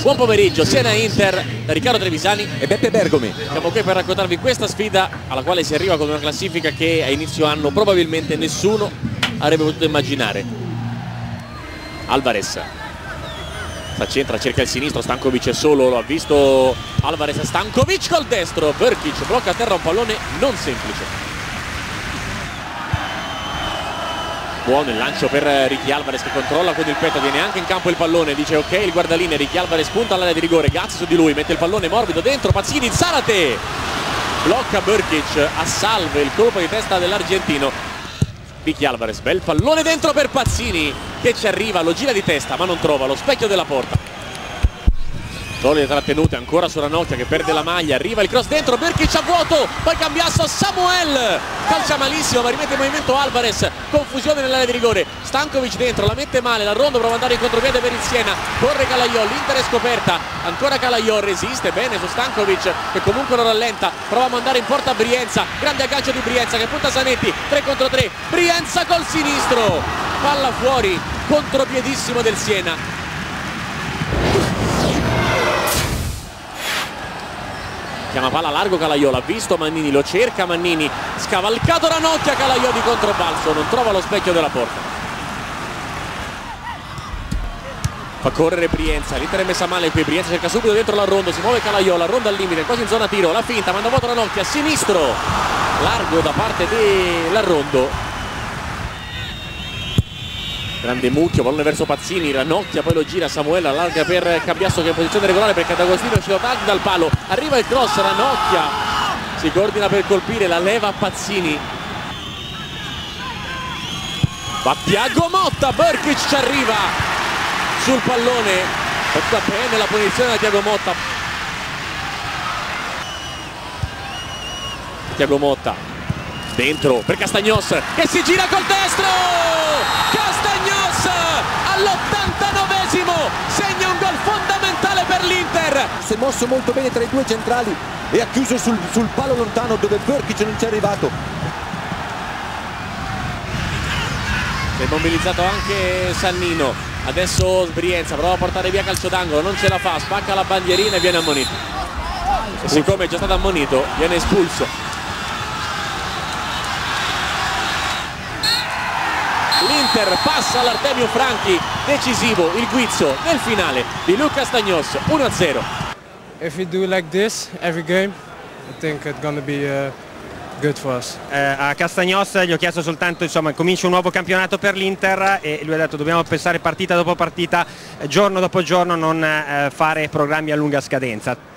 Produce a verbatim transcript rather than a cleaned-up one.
Buon pomeriggio, Siena-Inter da Riccardo Trevisani e Beppe Bergomi. Siamo qui per raccontarvi questa sfida alla quale si arriva con una classifica che a inizio anno probabilmente nessuno avrebbe potuto immaginare. Alvarez s'accentra, cerca il sinistro, Stankovic è solo, lo ha visto Alvarez, Stankovic col destro, Brkic blocca a terra un pallone non semplice. Buono il lancio per Ricky Alvarez che controlla con il petto, viene anche in campo il pallone, dice ok il guardalinee, Ricky Alvarez punta all'area di rigore, Gazzi su di lui, mette il pallone morbido dentro, Pazzini, Zarate blocca Brkic, a salve il colpo di testa dell'argentino. Ricky Alvarez, bel pallone dentro per Pazzini che ci arriva, lo gira di testa ma non trova lo specchio della porta. Solide trattenute ancora su Ranocchia che perde la maglia, arriva il cross dentro, Brkic a vuoto, poi cambiasso Samuel, calcia malissimo ma rimette in movimento Alvarez, confusione nell'area di rigore, Stankovic dentro, la mette male, la Rondo prova ad andare in contropiede per il Siena, corre Calaiò, l'Inter è scoperta, ancora Calaiò, resiste bene su Stankovic che comunque lo rallenta, prova a mandare in porta Brienza, grande aggancio di Brienza che punta Zanetti, tre contro tre, Brienza col sinistro, palla fuori, contropiedissimo del Siena. Chiama palla largo Calaiò, l'ha visto Mannini, lo cerca Mannini, scavalcato Ranocchia, Calaiò di controbalzo, non trova lo specchio della porta. Fa correre Brienza, l'Inter è messa male qui, Brienza cerca subito dentro la Rondo, si muove Calaiò, la Rondo al limite, quasi in zona tiro, la finta, manda vuoto Ranocchia, sinistro, largo da parte della Rondo. Grande mucchio, pallone verso Pazzini, Ranocchia, poi lo gira Samuel, allarga per Cambiasso che è in posizione regolare perché D'Agostino è uscito tardi dal palo, arriva il cross, Ranocchia si coordina per colpire, la leva a Pazzini, va Thiago Motta, Brkic ci arriva sul pallone, tocca bene la punizione da Thiago Motta. Thiago Motta dentro per Castagnos che si gira col destro, Castagnos all'ottantanovesimo segna un gol fondamentale per l'Inter. Si è mosso molto bene tra i due centrali e ha chiuso sul, sul palo lontano dove Brkic non ci è arrivato. Si è mobilizzato anche Sannino, adesso Brienza prova a portare via calcio d'angolo, non ce la fa, spacca la bandierina e viene ammonito, e siccome è già stato ammonito viene espulso. L'Inter passa all'Artemio Franchi, decisivo il guizzo nel finale di Luca Castagnos, uno a zero. If we do like this every game, I think it's gonna be uh, good for us. Eh, a Castagnos gli ho chiesto soltanto, insomma, comincia un nuovo campionato per l'Inter e lui ha detto dobbiamo pensare partita dopo partita, giorno dopo giorno, non eh, fare programmi a lunga scadenza.